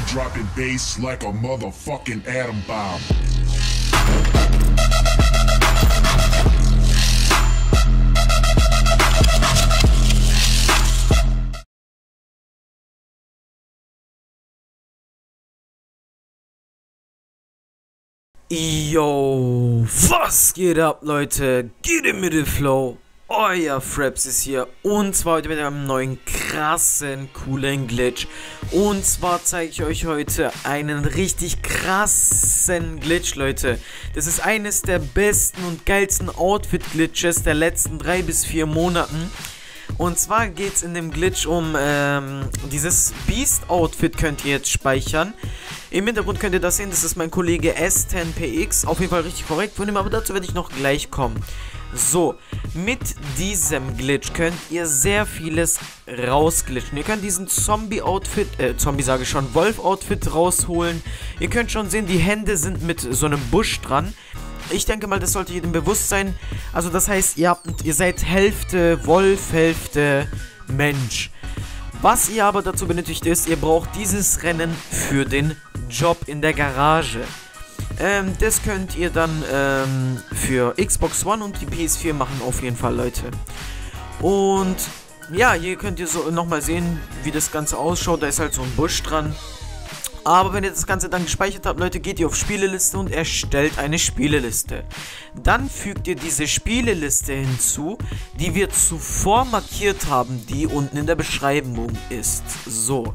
dropping bass like a motherfucking atom bomb. Yo, was geht ab, Leute? Geht in mit dem Flow. Euer Fraps ist hier und zwar heute mit einem neuen krassen, coolen Glitch. Und zwar zeige ich euch heute einen richtig krassen Glitch, Leute. Das ist eines der besten und geilsten Outfit-Glitches der letzten 3 bis 4 Monaten. Und zwar geht es in dem Glitch um dieses Beast-Outfit könnt ihr jetzt speichern. Im Hintergrund könnt ihr das sehen, das ist mein Kollege S10PX, auf jeden Fall richtig korrekt von ihm, aber dazu werde ich noch gleich kommen. So, mit diesem Glitch könnt ihr sehr vieles rausglitchen. Ihr könnt diesen Zombie-Outfit, Wolf-Outfit rausholen. Ihr könnt schon sehen, die Hände sind mit so einem Busch dran. Ich denke mal, das sollte jedem bewusst sein. Also das heißt, ihr seid Hälfte Wolf, Hälfte Mensch. Was ihr aber dazu benötigt ist, ihr braucht dieses Rennen für den Job in der Garage. Das könnt ihr dann für Xbox One und die PS4 machen auf jeden Fall, Leute. Und ja, hier könnt ihr so nochmal sehen, wie das Ganze ausschaut. Da ist halt so ein Busch dran. Aber wenn ihr das Ganze dann gespeichert habt, Leute, geht ihr auf Spieleliste und erstellt eine Spieleliste. Dann fügt ihr diese Spieleliste hinzu, die wir zuvor markiert haben, die unten in der Beschreibung ist. So.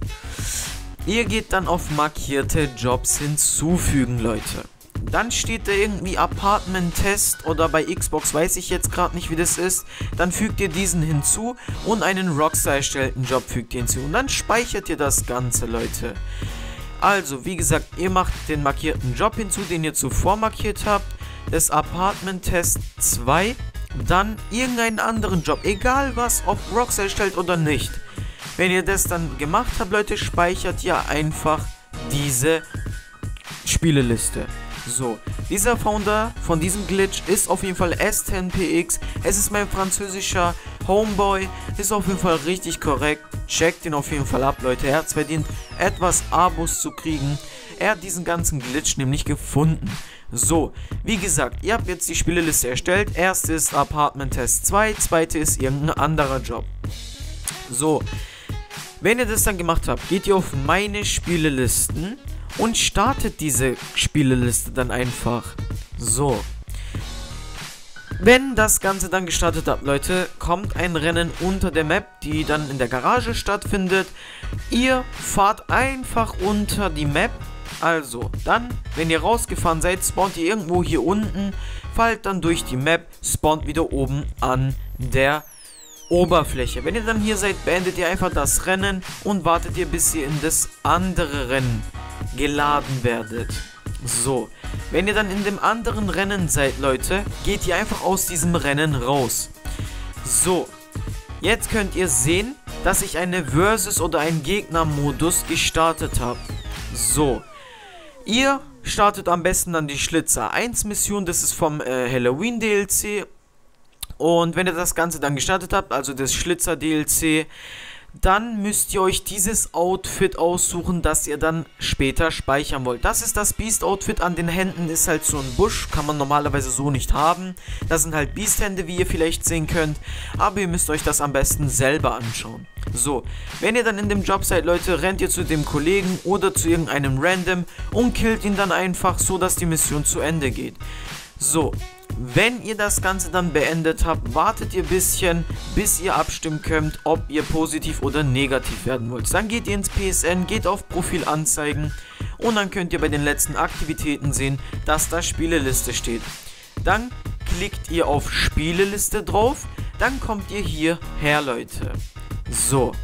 Ihr geht dann auf markierte Jobs hinzufügen, Leute. Dann steht da irgendwie Apartment Test oder bei Xbox weiß ich jetzt gerade nicht, wie das ist. Dann fügt ihr diesen hinzu und einen Rockstar erstellten Job fügt ihr hinzu. Und dann speichert ihr das Ganze, Leute. Also, wie gesagt, ihr macht den markierten Job hinzu, den ihr zuvor markiert habt. Das Apartment Test 2. Dann irgendeinen anderen Job, egal was, ob Rockstar erstellt oder nicht. Wenn ihr das dann gemacht habt, Leute, speichert ihr einfach diese Spieleliste. So, dieser Founder von diesem Glitch ist auf jeden Fall S10PX. Es ist mein französischer Homeboy. Ist auf jeden Fall richtig korrekt. Checkt ihn auf jeden Fall ab, Leute. Er hat es verdient, etwas Abos zu kriegen. Er hat diesen ganzen Glitch nämlich gefunden. So, wie gesagt, ihr habt jetzt die Spieleliste erstellt. Erste ist Apartment Test 2, zweite ist irgendein anderer Job. So, wenn ihr das dann gemacht habt, geht ihr auf meine Spielelisten und startet diese Spieleliste dann einfach. So. Wenn das Ganze dann gestartet habt, Leute, kommt ein Rennen unter der Map, die dann in der Garage stattfindet. Ihr fahrt einfach unter die Map. Also, dann, wenn ihr rausgefahren seid, spawnt ihr irgendwo hier unten, fallt dann durch die Map, spawnt wieder oben an der Oberfläche. Wenn ihr dann hier seid, beendet ihr einfach das Rennen und wartet ihr, bis ihr in das andere Rennen geladen werdet. So, wenn ihr dann in dem anderen Rennen seid, Leute, geht ihr einfach aus diesem Rennen raus. So, jetzt könnt ihr sehen, dass ich eine Versus- oder einen Gegner-Modus gestartet habe. So, ihr startet am besten dann die Schlitzer 1 Mission, das ist vom Halloween DLC. Und wenn ihr das Ganze dann gestartet habt, also das Schlitzer DLC, dann müsst ihr euch dieses Outfit aussuchen, das ihr dann später speichern wollt. Das ist das Beast-Outfit, an den Händen ist halt so ein Busch, kann man normalerweise so nicht haben. Das sind halt Beast-Hände, wie ihr vielleicht sehen könnt, aber ihr müsst euch das am besten selber anschauen. So, wenn ihr dann in dem Job seid, Leute, rennt ihr zu dem Kollegen oder zu irgendeinem Random und killt ihn dann einfach, so dass die Mission zu Ende geht. So, wenn ihr das Ganze dann beendet habt, wartet ihr ein bisschen, bis ihr abstimmen könnt, ob ihr positiv oder negativ werden wollt. Dann geht ihr ins PSN, geht auf Profil anzeigen und dann könnt ihr bei den letzten Aktivitäten sehen, dass da Spieleliste steht. Dann klickt ihr auf Spieleliste drauf, dann kommt ihr hierher, Leute. So.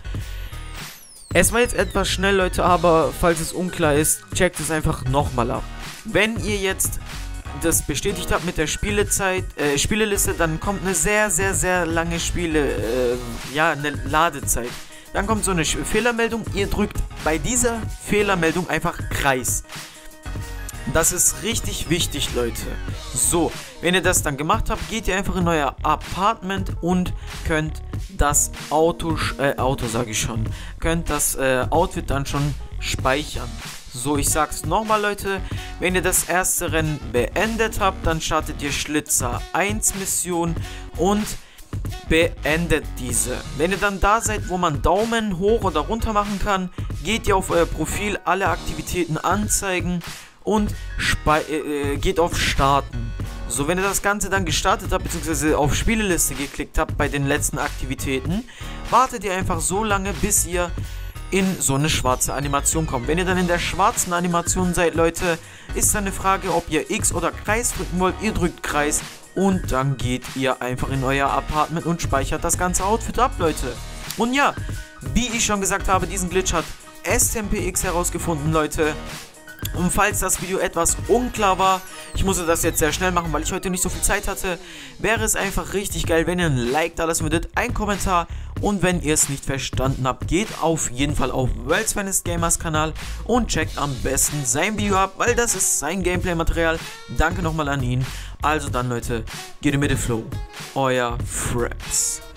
Es war jetzt etwas schnell, Leute, aber falls es unklar ist, checkt es einfach nochmal ab. Wenn ihr jetzt das bestätigt habt mit der Spieleliste, dann kommt eine sehr, sehr, sehr lange eine Ladezeit. Dann kommt so eine Fehlermeldung, ihr drückt bei dieser Fehlermeldung einfach Kreis. Das ist richtig wichtig, Leute. So, wenn ihr das dann gemacht habt, geht ihr einfach in euer Apartment und könnt das könnt das Outfit dann schon speichern. So, ich sag's nochmal, Leute. Wenn ihr das erste Rennen beendet habt, dann startet ihr Schlitzer 1 Mission und beendet diese. Wenn ihr dann da seid, wo man Daumen hoch oder runter machen kann, geht ihr auf euer Profil, alle Aktivitäten anzeigen und geht auf Starten. So, wenn ihr das Ganze dann gestartet habt, beziehungsweise auf Spieleliste geklickt habt bei den letzten Aktivitäten, wartet ihr einfach so lange, bis ihr in so eine schwarze Animation kommt. Wenn ihr dann in der schwarzen Animation seid, Leute, ist dann eine Frage, ob ihr X oder Kreis drücken wollt. Ihr drückt Kreis und dann geht ihr einfach in euer Apartment und speichert das ganze Outfit ab, Leute. Und ja, wie ich schon gesagt habe, diesen Glitch hat STMPX herausgefunden, Leute. Und falls das Video etwas unklar war, ich musste das jetzt sehr schnell machen, weil ich heute nicht so viel Zeit hatte, wäre es einfach richtig geil, wenn ihr ein Like da lassen würdet, einen Kommentar, und wenn ihr es nicht verstanden habt, geht auf jeden Fall auf World's Finest Gamers Kanal und checkt am besten sein Video ab, weil das ist sein Gameplay-Material. Danke nochmal an ihn. Also dann, Leute, get in with the flow. Euer Fraps.